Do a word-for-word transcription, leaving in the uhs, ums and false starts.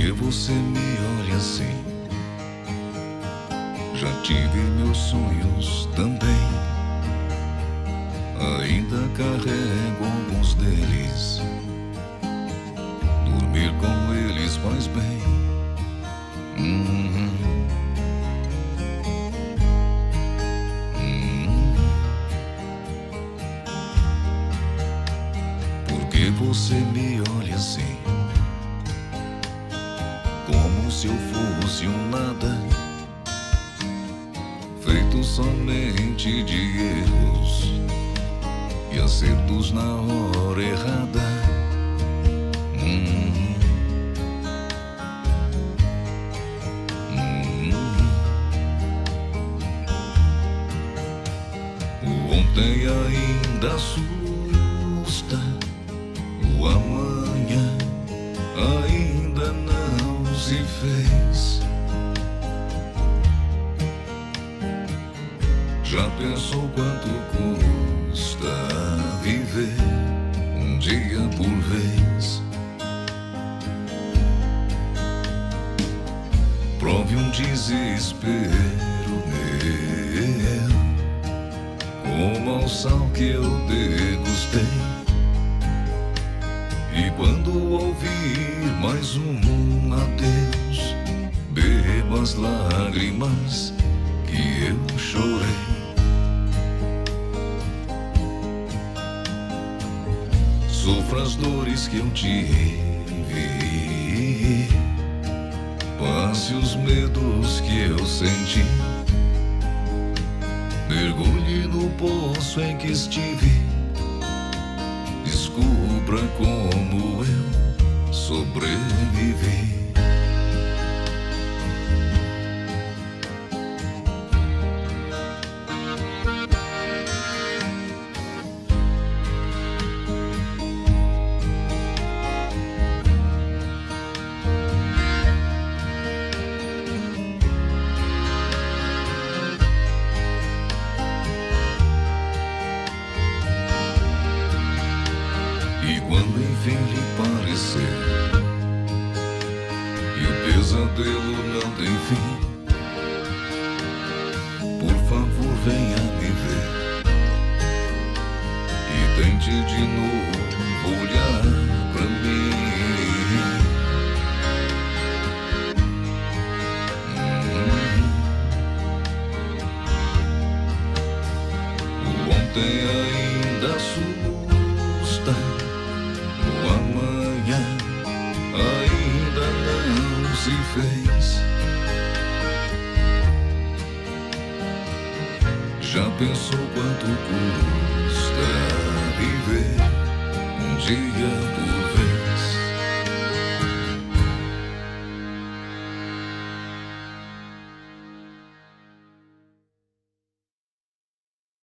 que você me olha assim? Já tive meus sonhos também, ainda carrego alguns deles. Dormir com eles faz bem. Hum, hum. Por que você me olha assim? Como se eu fosse um nada, feito somente de erros e acertos na hora errada. Hum, hum. O ontem ainda assusta, o amanhã ainda não se fez. Já pensou quanto custa viver um dia por vez? Prove um desespero meu, como ao sal que eu degustei. E quando ouvir mais um adeus, beba as lágrimas que eu chorei. Sofra as dores que eu tive, passe os medos que eu senti. Mergulhe no poço em que estive, descubra como eu sobrevivi. E quando enfim lhe parecer e o pesadelo não tem fim, por favor venha me ver e tente de novo olhar pra mim. Hum. O ontem ainda assusta, o amanhã ainda não se fez. Já pensou quanto custa viver um dia por